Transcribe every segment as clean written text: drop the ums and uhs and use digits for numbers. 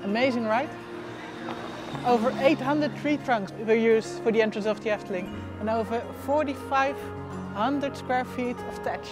Amazing, right? Over 800 tree trunks were used for the entrance of the Efteling and over 4,500 square feet of thatch.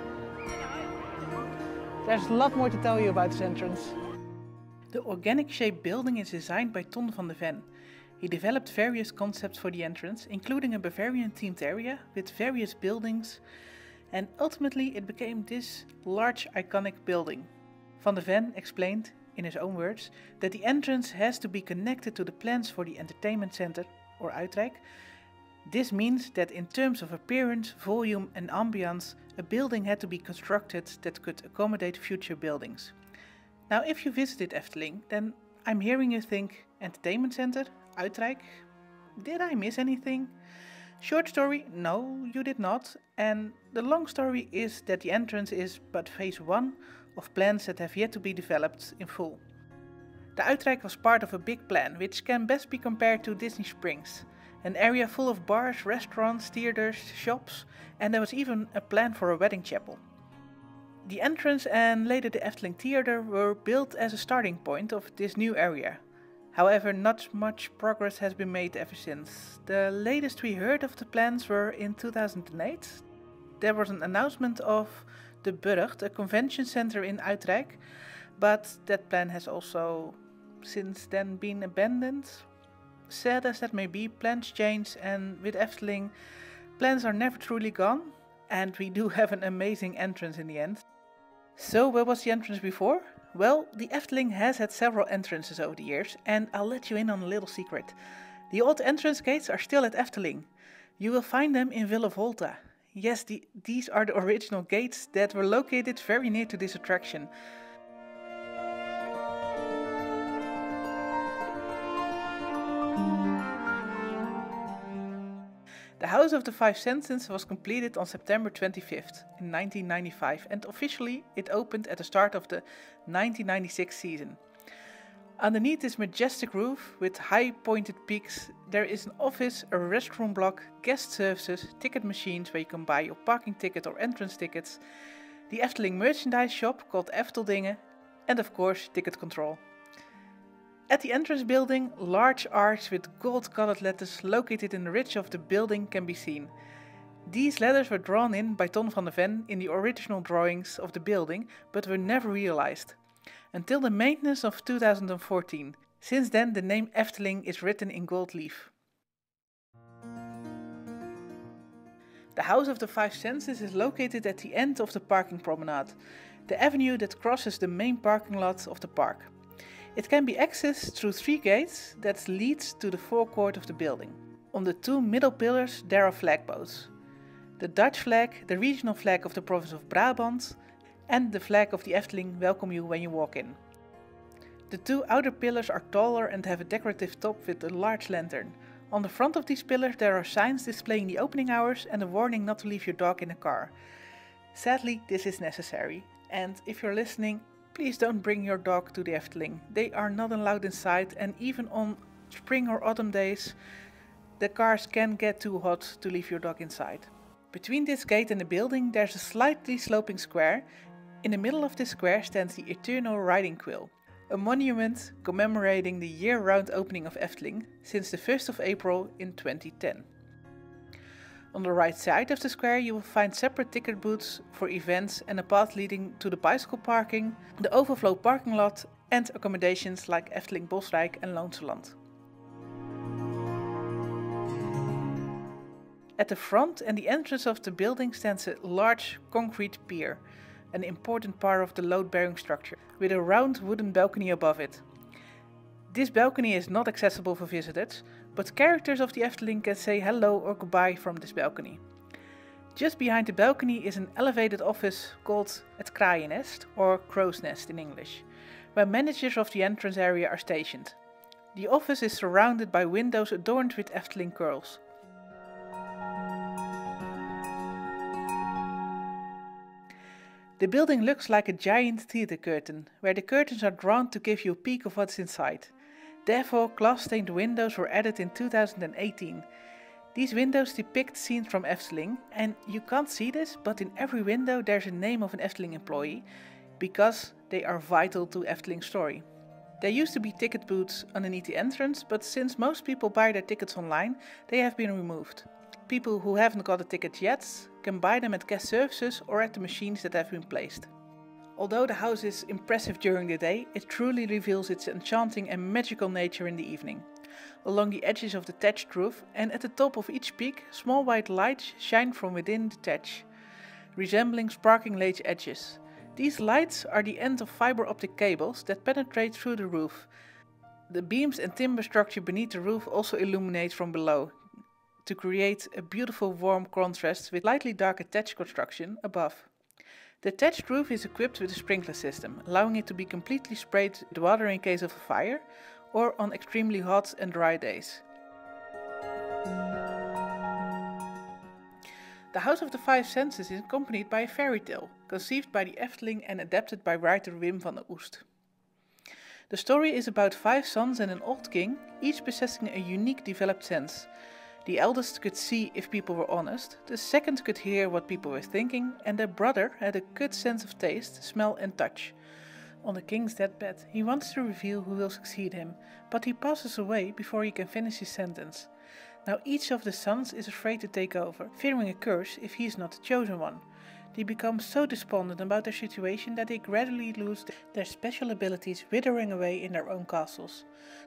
There's a lot more to tell you about this entrance. The organic shaped building is designed by Ton van de Ven. He developed various concepts for the entrance, including a Bavarian themed area with various buildings, and ultimately it became this large iconic building. Van de Ven explained, in his own words, that the entrance has to be connected to the plans for the entertainment center, or Uitrijk. This means that in terms of appearance, volume and ambience, a building had to be constructed that could accommodate future buildings. Now if you visited Efteling, then I'm hearing you think, entertainment center, Uitrijk? Did I miss anything? Short story, no, you did not. And the long story is that the entrance is but phase 1 of plans that have yet to be developed in full. The Uitrijk was part of a big plan, which can best be compared to Disney Springs. An area full of bars, restaurants, theaters, shops, and there was even a plan for a wedding chapel. The entrance and later the Efteling Theater were built as a starting point of this new area. However, not much progress has been made ever since. The latest we heard of the plans were in 2008. There was an announcement of the Burgt, a convention center in Uitrijk, but that plan has also since then been abandoned. Sad as that may be, plans change, and with Efteling, plans are never truly gone, and we do have an amazing entrance in the end. So where was the entrance before? Well, the Efteling has had several entrances over the years, and I'll let you in on a little secret. The old entrance gates are still at Efteling. You will find them in Villa Volta. Yes, these are the original gates that were located very near to this attraction. The House of the Five Senses was completed on September 25th in 1995 and officially it opened at the start of the 1996 season. Underneath this majestic roof with high pointed peaks there is an office, a restroom block, guest services, ticket machines where you can buy your parking ticket or entrance tickets, the Efteling merchandise shop called Efteldingen, and of course ticket control. At the entrance building, large arcs with gold-colored letters located in the ridge of the building can be seen. These letters were drawn in by Ton van de Ven in the original drawings of the building, but were never realized. Until the maintenance of 2014. Since then the name Efteling is written in gold leaf. The House of the Five Senses is located at the end of the parking promenade, the avenue that crosses the main parking lot of the park. It can be accessed through 3 gates that lead to the forecourt of the building. On the 2 middle pillars there are flagposts. The Dutch flag, the regional flag of the province of Brabant, and the flag of the Efteling welcome you when you walk in. The 2 outer pillars are taller and have a decorative top with a large lantern. On the front of these pillars there are signs displaying the opening hours and a warning not to leave your dog in a car. Sadly, this is necessary, and if you're listening, please don't bring your dog to the Efteling. They are not allowed inside, and even on spring or autumn days, the cars can get too hot to leave your dog inside. Between this gate and the building there's a slightly sloping square. In the middle of this square stands the Eternal Riding Quill, a monument commemorating the year-round opening of Efteling since the 1st of April in 2010. On the right side of the square you will find separate ticket booths for events and a path leading to the bicycle parking, the overflow parking lot and accommodations like Efteling Bosrijk and Loonseland. At the front and the entrance of the building stands a large concrete pier, an important part of the load-bearing structure, with a round wooden balcony above it. This balcony is not accessible for visitors, but characters of the Efteling can say hello or goodbye from this balcony. Just behind the balcony is an elevated office called Het Kraaiennest, or Crow's Nest in English, where managers of the entrance area are stationed. The office is surrounded by windows adorned with Efteling curls. The building looks like a giant theatre curtain, where the curtains are drawn to give you a peek of what's inside. Therefore, glass-stained windows were added in 2018. These windows depict scenes from Efteling, and you can't see this, but in every window there's a name of an Efteling employee, because they are vital to Efteling's story. There used to be ticket booths underneath the entrance, but since most people buy their tickets online, they have been removed. People who haven't got a ticket yet can buy them at guest services or at the machines that have been placed. Although the house is impressive during the day, it truly reveals its enchanting and magical nature in the evening. Along the edges of the thatched roof and at the top of each peak, small white lights shine from within the thatch, resembling sparkling lace edges. These lights are the end of fiber optic cables that penetrate through the roof. The beams and timber structure beneath the roof also illuminate from below, to create a beautiful warm contrast with slightly darker thatch construction above. The thatched roof is equipped with a sprinkler system, allowing it to be completely sprayed with water in case of a fire or on extremely hot and dry days. The House of the Five Senses is accompanied by a fairy tale, conceived by the Efteling and adapted by writer Wim van der Oest. The story is about 5 sons and an old king, each possessing a unique developed sense. The eldest could see if people were honest, the second could hear what people were thinking, and their brother had a good sense of taste, smell and touch. On the king's deathbed, he wants to reveal who will succeed him, but he passes away before he can finish his sentence. Now each of the sons is afraid to take over, fearing a curse if he is not the chosen one. They become so despondent about their situation that they gradually lose their special abilities, withering away in their own castles.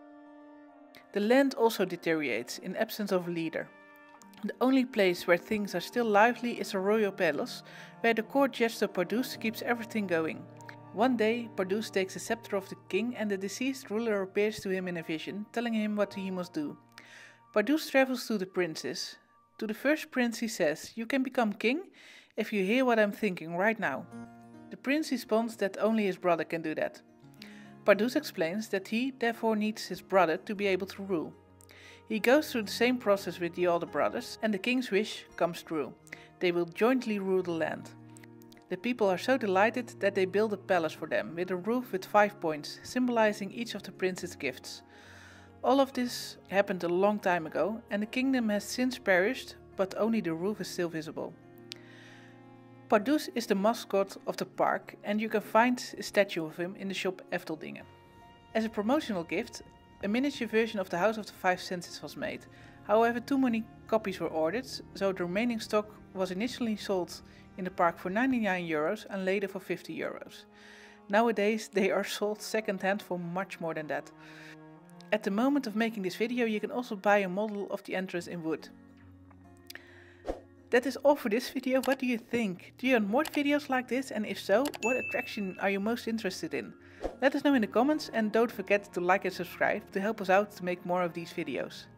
The land also deteriorates in absence of a leader. The only place where things are still lively is the royal palace, where the court jester Pardoes keeps everything going. One day, Pardoes takes the scepter of the king and the deceased ruler appears to him in a vision, telling him what he must do. Pardoes travels to the princes. To the first prince he says, "You can become king if you hear what I'm thinking right now." The prince responds that only his brother can do that. Pardoes explains that he therefore needs his brother to be able to rule. He goes through the same process with the older brothers and the king's wish comes true. They will jointly rule the land. The people are so delighted that they build a palace for them with a roof with 5 points, symbolizing each of the prince's gifts. All of this happened a long time ago and the kingdom has since perished, but only the roof is still visible. Pardoes is the mascot of the park and you can find a statue of him in the shop Efteldingen. As a promotional gift, a miniature version of the House of the Five Senses was made. However, too many copies were ordered, so the remaining stock was initially sold in the park for €99 and later for €50. Nowadays they are sold second-hand for much more than that. At the moment of making this video you can also buy a model of the entrance in wood. That is all for this video. What do you think? Do you want more videos like this, and if so, what attraction are you most interested in? Let us know in the comments and don't forget to like and subscribe to help us out to make more of these videos.